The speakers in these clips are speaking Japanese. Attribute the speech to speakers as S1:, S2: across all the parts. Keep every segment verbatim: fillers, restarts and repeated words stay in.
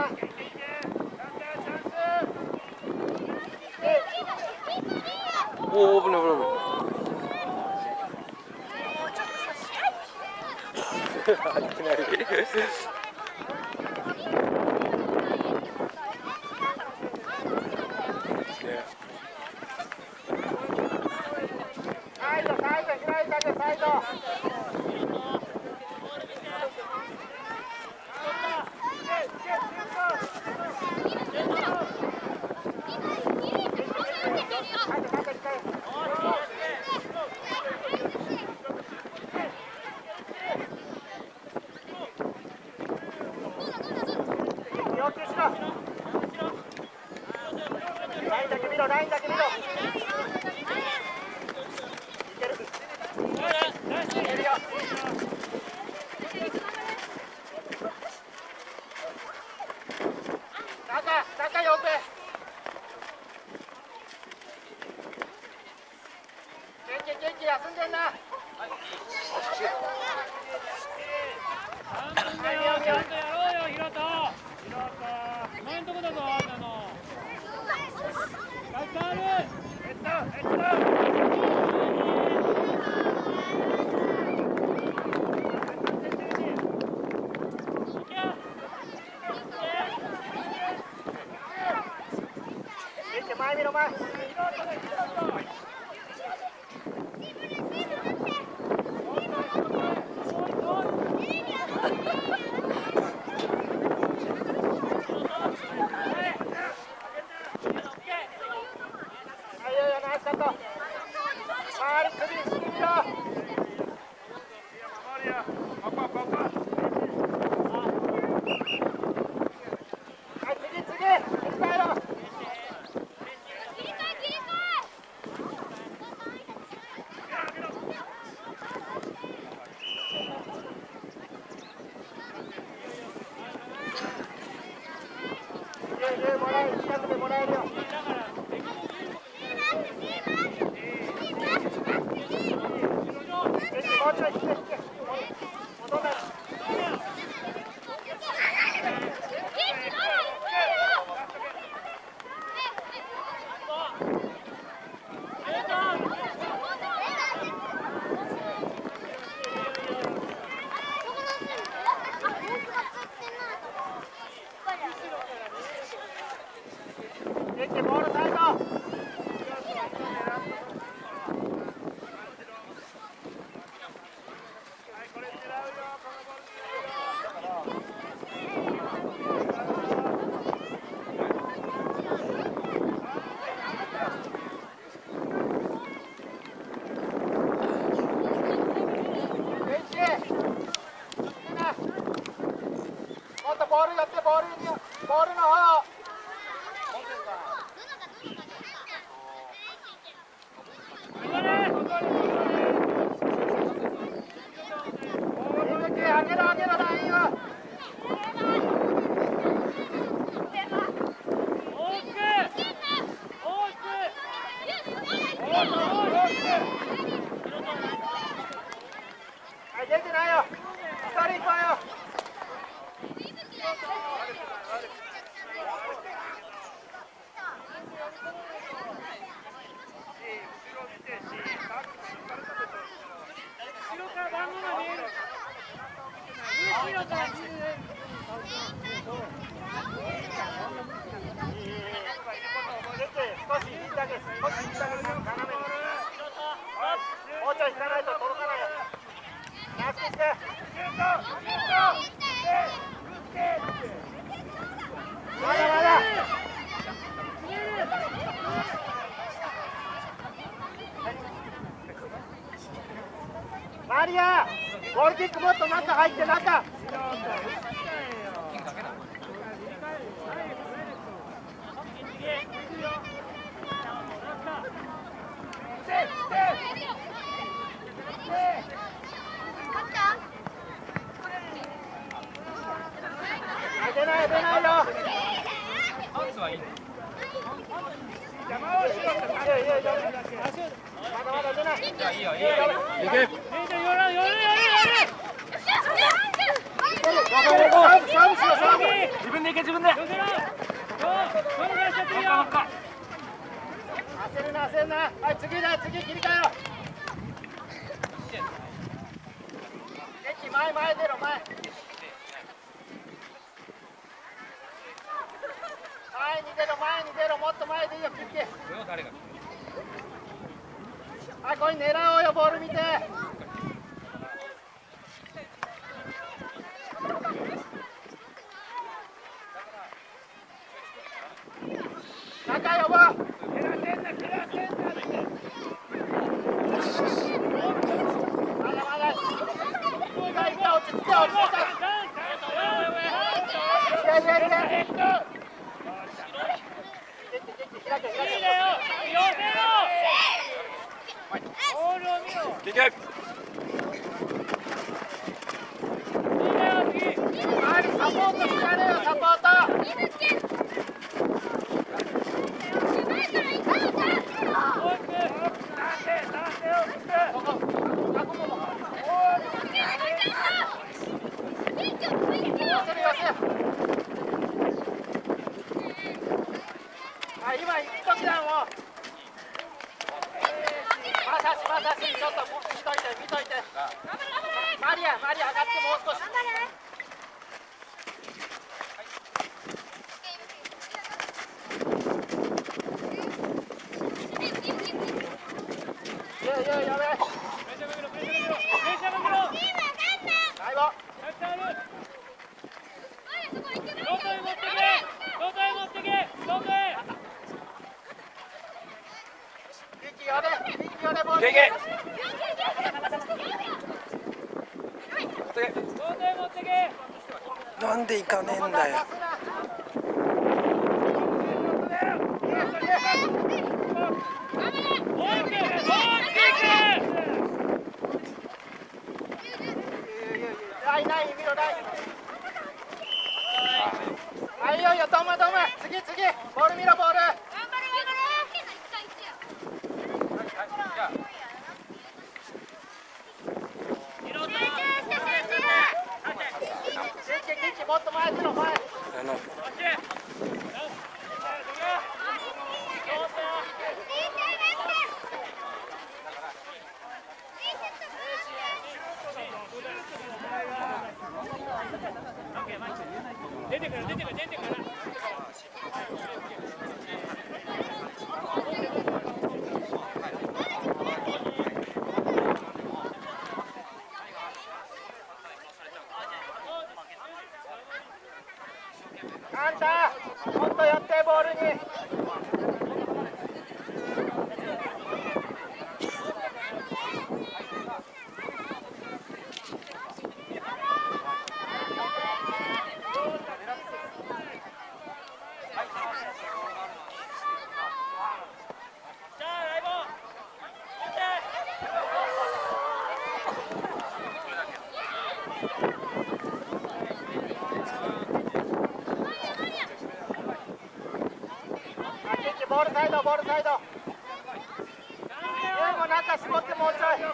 S1: おお、危ない危ない危ない。いきなり。
S2: サイドサイド開いたでサイド。ラインだけ見ろ、ラインだけ見ろ。いける。いけるよ。中、中よんべ。元気元気休んでんな。前見ろ前。もらえる、近くでもらえるよ。もうちょい引け引け。戻んない。ボールサイド。もっとボールやってボールにボールの方。上げろ上げろラインは。はい出てないよ。一人行こうよ。少し引いてあげる。少し引いてあげる。斜めに。もうちょい引かないと届かないよ。ナイスして。まだまだ。マリア、ゴールキックもっと中入って中。出ない出ないよ。
S1: パンツはいいね。
S2: 邪魔をしろって。いやいやいや。まだまだ出ない。
S1: いやいいよいいよ。いけ。
S2: 寄る寄る寄る寄る。
S1: 自分で行け自分で。
S2: 焦るな焦るな。はい次だ次切り替えろ。駅前前出ろ前。前に出ろ前に出ろもっと前でいいよ切って。はいこれ狙おうよボール見て。中呼ぼう。まだまだ。いったいった落ち着け落ち着け。いやいやいや。
S1: いけ。
S2: 周りサポートしてやれよサポート。あ今行く時だもん。まさしまさしちょっと見といて見といて。マリアマリア上がってもう少し。いやいややべえ。最後。
S1: いけいけ。なんで行かねえんだよ。
S2: ラインライン見ろライン。はいいよいよどんまどんま次次ボール見ろボール。もっと前出ろ前。
S1: あの。
S3: 出てくる出てくる出てくる。
S2: あんたもっと寄ってボールに。ボールサイドボールサイド。でも中絞ってもうちょい。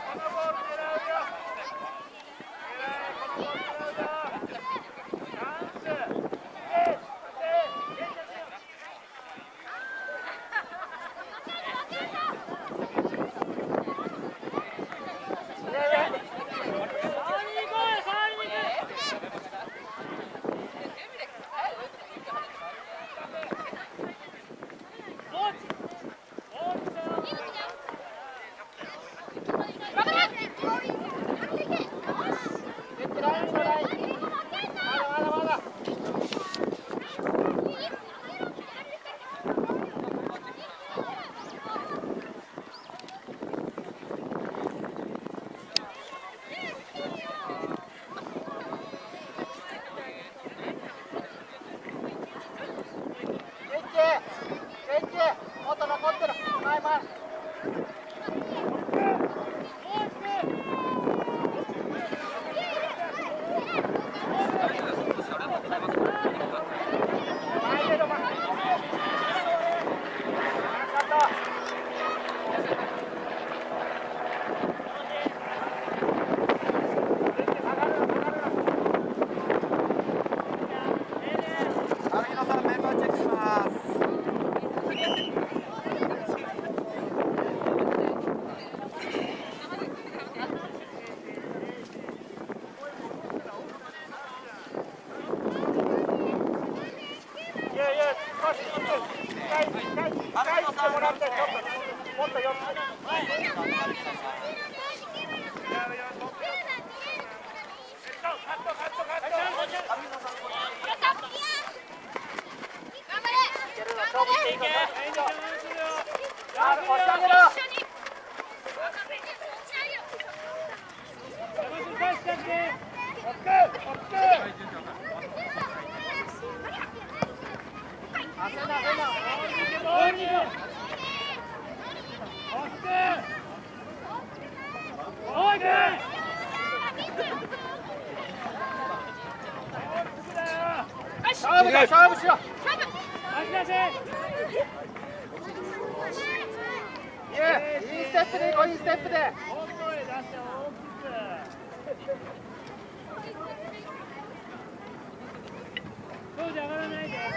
S2: 勝負だ、勝負しろ。いい、いいステップでいこう、いいステップで。
S3: そうじゃ上がらないで。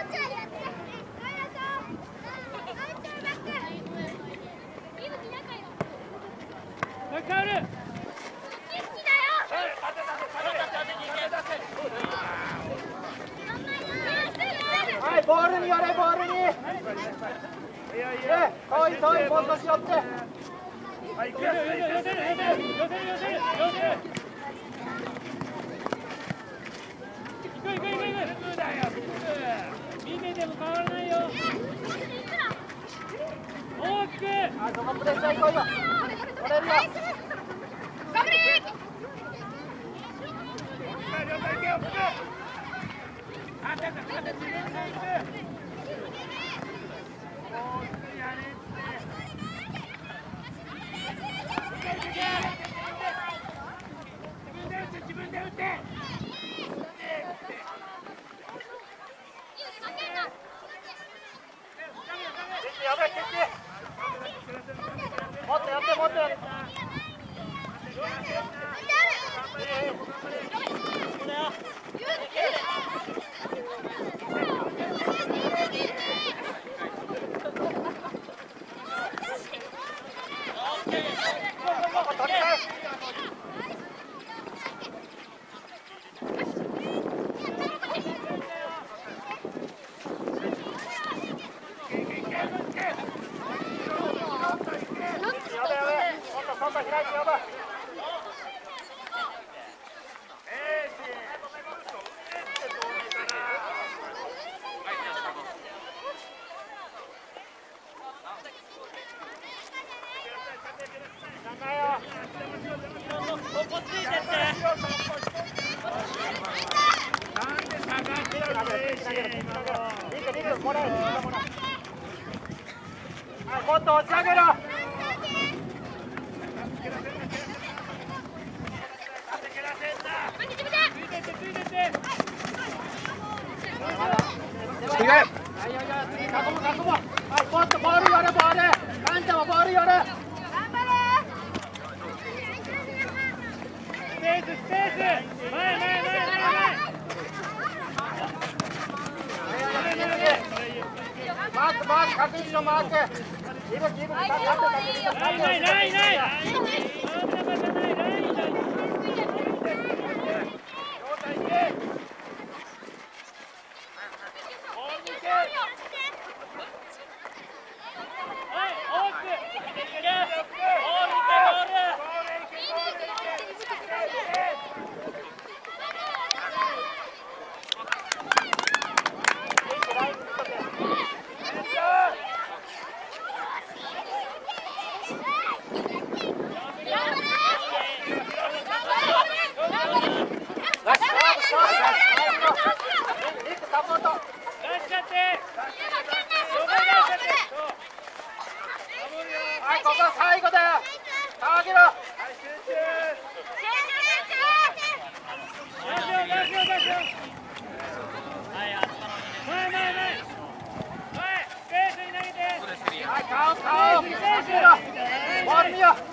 S3: もう一回ある。
S2: はい、ボールに寄れ、ボールに。え、遠い遠い、もう少し寄って。
S3: はい、寄せる、寄せる、寄せる、寄せる、寄せる、寄せる。行く、行く、行く、行く。見てても変わらないよ。大きく。
S2: あ、そこプレッシャー行こうよ。取れるよ。
S4: 頑張れ。
S3: 自分で打って。
S2: やばい、蹴って。もっとやって、もっとやって。もっと落ち上げろ。
S3: 次
S2: はい、はい、はい、次囲む、囲む。はい、もっとボール寄れ、ボール。カンちゃんもボール寄れ。
S3: スペース、スペース。前、前、前、前、前。
S2: マーク、マーク、確実のマーク。いる、いる、立って、立って、立って。
S3: ない、ない、ない、ない。真ん中じゃない、ない、ない。
S2: はい、ここ最後だよ。上げろ。はい、顔、顔。上げろ。ボール見よう。